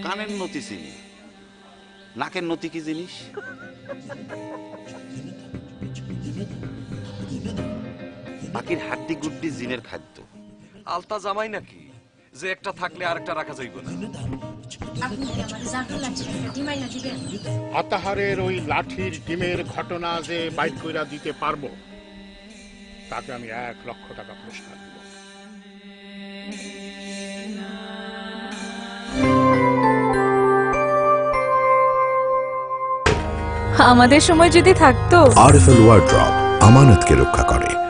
কানের নতি চিনি, নাকের নতি কি জিনিস? বাকির হাড্ডি গুড্ডি জিনের খাদ্য। আলতা জামাই নাকি যে একটা থাকলে আরেকটা রাখা যাইব না? আতাহারের ওই লাঠির ডিমের ঘটনা যে বাইর কইরা দিতে পারবো, তাকে আমি 1 লক্ষ টাকা পুরস্কার দিব। আমাদের সময় যদি থাকতো। আরএফএল ওয়ার্ড্রপ আমানতকে রক্ষা করে।